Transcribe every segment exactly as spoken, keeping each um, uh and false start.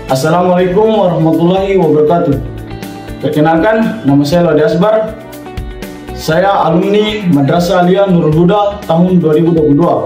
Assalamualaikum warahmatullahi wabarakatuh. Perkenalkan, nama saya Lode Asbar. Saya alumni Madrasah Aliyah Nurul Huda tahun dua ribu dua puluh dua.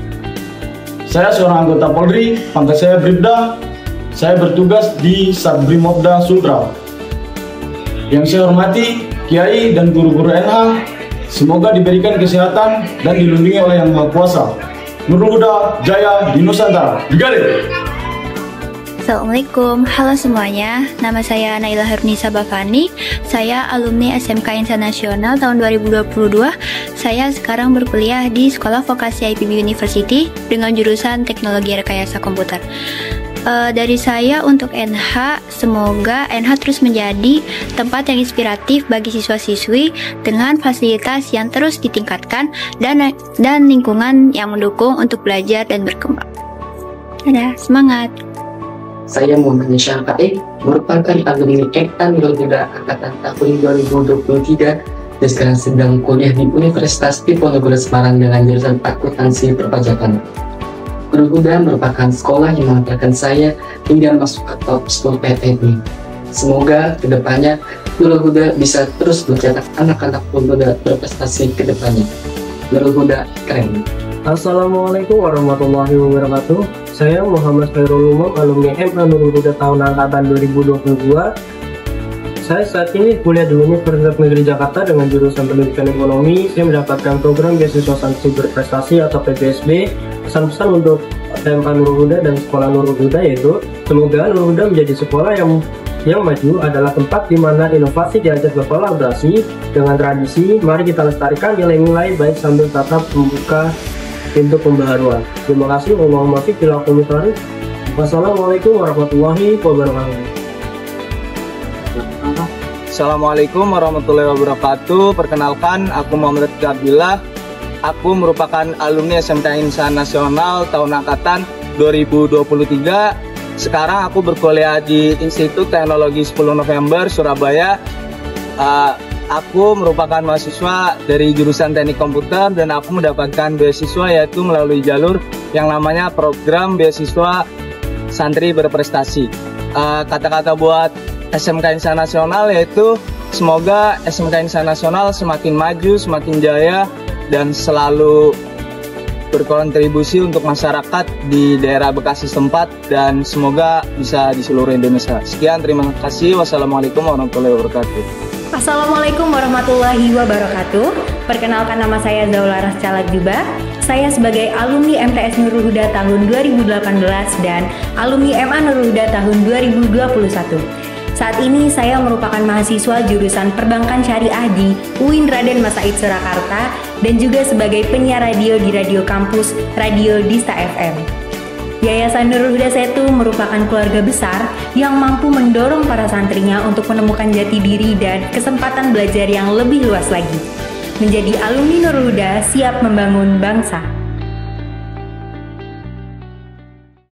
Saya seorang anggota Polri, pangkat saya Bribda. Saya bertugas di Sabrimoda Sultra. Yang saya hormati Kiai dan guru-guru N H, semoga diberikan kesehatan dan dilindungi oleh Yang Maha Kuasa. Nurul Huda Jaya di Nusantara. Brigade. Assalamualaikum, halo semuanya. Nama saya Naila Hernisa Bafani. Saya alumni S M K Insan Nasional tahun dua ribu dua puluh dua. Saya sekarang berkuliah di Sekolah Vokasi I P B University dengan jurusan Teknologi Rekayasa Komputer. Uh, dari saya untuk N H, semoga N H terus menjadi tempat yang inspiratif bagi siswa-siswi dengan fasilitas yang terus ditingkatkan dan dan lingkungan yang mendukung untuk belajar dan berkembang. Dadah, semangat! Saya Muhammad Nisha Faik, merupakan alumni Ektan Nurul Huda angkatan tahun dua ribu dua puluh tiga dan sekarang sedang kuliah di Universitas Diponegoro Semarang dengan jurusan Akuntansi Perpajakan. Nurul Huda merupakan sekolah yang mengantarkan saya hingga masuk ke top sepuluh P T N. Semoga kedepannya Nurul Huda bisa terus mencetak anak-anak muda berprestasi kedepannya. Nurul Huda keren. Assalamualaikum warahmatullahi wabarakatuh. Saya Muhammad Khairul Umam, alumni M A Nurul Huda tahun angkatan dua ribu dua puluh dua. Saya saat ini kuliah di Universitas Negeri Jakarta dengan jurusan Pendidikan Ekonomi. Saya mendapatkan program beasiswa sanksi berprestasi atau P B S B. Pesan-pesan untuk M A Nurul Huda dan Sekolah Nurul Huda yaitu semoga Nurul Huda menjadi sekolah yang yang maju, adalah tempat di mana inovasi diajak berkolaborasi dengan tradisi. Mari kita lestarikan nilai-nilai baik sambil tetap membuka pintu pembaharuan. Terima kasih. Wassalamualaikum warahmatullahi wabarakatuh. Assalamualaikum warahmatullahi wabarakatuh. Perkenalkan, aku Muhammad Abdillah. Aku merupakan alumni S M K Insan Nasional tahun angkatan dua ribu dua puluh tiga. Sekarang aku berkuliah di Institut Teknologi sepuluh November Surabaya. Uh, Aku merupakan mahasiswa dari jurusan Teknik Komputer dan aku mendapatkan beasiswa yaitu melalui jalur yang namanya program beasiswa Santri Berprestasi. Kata-kata uh, buat S M K Insan Nasional yaitu semoga S M K Insan Nasional semakin maju, semakin jaya dan selalu berkontribusi untuk masyarakat di daerah Bekasi setempat dan semoga bisa di seluruh Indonesia. Sekian, terima kasih. Wassalamualaikum warahmatullahi wabarakatuh. Assalamualaikum warahmatullahi wabarakatuh. Perkenalkan, nama saya Zaula Rascalat Juba. Saya sebagai alumni M T S Nurul Huda tahun dua ribu delapan belas dan alumni M A Nurul Huda tahun dua ribu dua puluh satu. Saat ini saya merupakan mahasiswa jurusan Perbankan Syariah di U I N Raden Masaid Surakarta dan juga sebagai penyiar radio di Radio Kampus Radio Dista F M. Yayasan Nurul Huda Setu merupakan keluarga besar yang mampu mendorong para santrinya untuk menemukan jati diri dan kesempatan belajar yang lebih luas lagi. Menjadi alumni Nurul Huda siap membangun bangsa.